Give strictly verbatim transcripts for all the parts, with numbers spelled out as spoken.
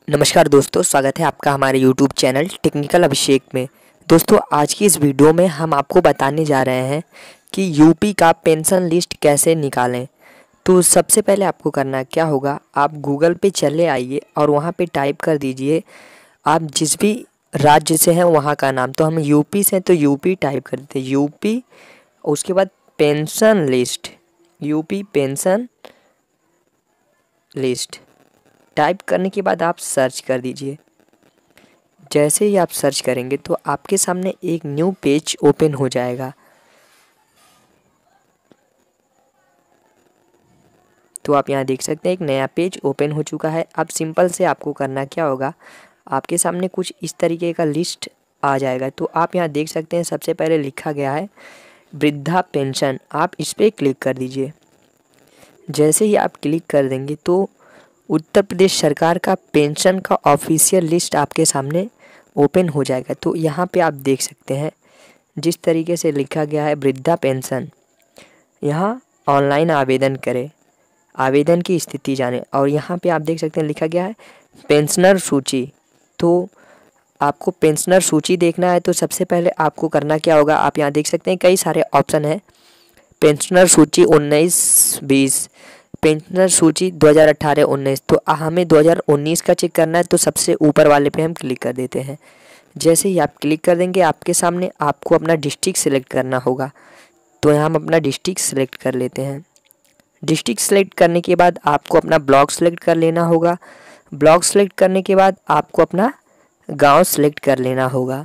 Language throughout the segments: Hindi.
नमस्कार दोस्तों, स्वागत है आपका हमारे यूट्यूब चैनल टेक्निकल अभिषेक में। दोस्तों, आज की इस वीडियो में हम आपको बताने जा रहे हैं कि यूपी का पेंशन लिस्ट कैसे निकालें। तो सबसे पहले आपको करना क्या होगा, आप गूगल पे चले आइए और वहां पे टाइप कर दीजिए आप जिस भी राज्य से हैं वहां का नाम। तो हम यूपी से हैं तो यूपी टाइप कर देते हैं, यूपी। उसके बाद pension list, UP pension list type करने के बाद आप सर्च कर दीजिए। जैसे ही आप सर्च करेंगे तो आपके सामने एक न्यू पेज ओपन हो जाएगा। तो आप यहाँ देख सकते हैं एक नया पेज ओपन हो चुका है। अब सिंपल से आपको करना क्या होगा, आपके सामने कुछ इस तरीके का लिस्ट आ जाएगा। तो आप यहाँ देख सकते हैं सबसे पहले लिखा गया है वृद्धा पेंशन, आप इस पर क्लिक कर दीजिए। जैसे ही आप क्लिक कर देंगे तो उत्तर प्रदेश सरकार का पेंशन का ऑफिशियल लिस्ट आपके सामने ओपन हो जाएगा। तो यहाँ पे आप देख सकते हैं जिस तरीके से लिखा गया है वृद्धा पेंशन, यहाँ ऑनलाइन आवेदन करें, आवेदन की स्थिति जानें। और यहाँ पे आप देख सकते हैं लिखा गया है पेंशनर सूची। तो आपको पेंशनर सूची देखना है तो सबसे पहले आपको करना क्या होगा, आप यहाँ देख सकते हैं कई सारे ऑप्शन हैं। पेंशनर सूची उन्नीस बीस, पेंशनर सूची दो हज़ार अठारह उन्नीस। तो हमें दो हज़ार उन्नीस का चेक करना है तो सबसे ऊपर वाले पे हम क्लिक कर देते हैं। जैसे ही आप क्लिक कर देंगे आपके सामने आपको अपना डिस्ट्रिक्ट सेलेक्ट करना होगा। तो यहाँ हम अपना डिस्ट्रिक्ट सेलेक्ट कर लेते हैं। डिस्ट्रिक्ट सेलेक्ट करने के बाद आपको अपना ब्लॉक सेलेक्ट कर लेना होगा। ब्लॉक सेलेक्ट करने के बाद आपको अपना गाँव सेलेक्ट कर लेना होगा।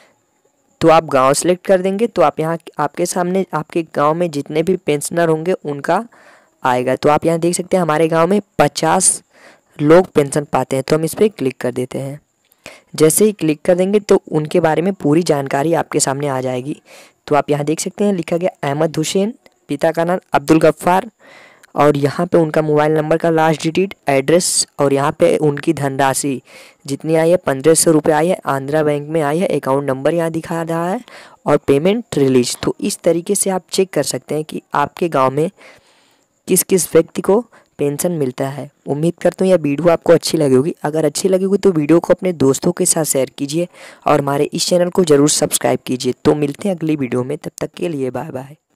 तो आप गाँव सेलेक्ट कर देंगे तो आप यहाँ आपके सामने आपके गाँव में जितने भी पेंशनर होंगे उनका आएगा। तो आप यहाँ देख सकते हैं हमारे गांव में पचास लोग पेंशन पाते हैं। तो हम इस पर क्लिक कर देते हैं। जैसे ही क्लिक कर देंगे तो उनके बारे में पूरी जानकारी आपके सामने आ जाएगी। तो आप यहाँ देख सकते हैं लिखा गया अहमद हुसैन, पिता का नाम अब्दुल गफ्फार, और यहाँ पे उनका मोबाइल नंबर का लास्ट डिजिट, एड्रेस, और यहाँ पे उनकी धनराशि जितनी आई है पंद्रह सौ रुपये आई है, आंध्रा बैंक में आई है, अकाउंट नंबर यहाँ दिखा रहा है, और पेमेंट रिलीज। तो इस तरीके से आप चेक कर सकते हैं कि आपके गाँव में किस किस व्यक्ति को पेंशन मिलता है। उम्मीद करता हूँ यह वीडियो आपको अच्छी लगी होगी। अगर अच्छी लगी होगी तो वीडियो को अपने दोस्तों के साथ शेयर कीजिए और हमारे इस चैनल को ज़रूर सब्सक्राइब कीजिए। तो मिलते हैं अगली वीडियो में, तब तक के लिए बाय बाय।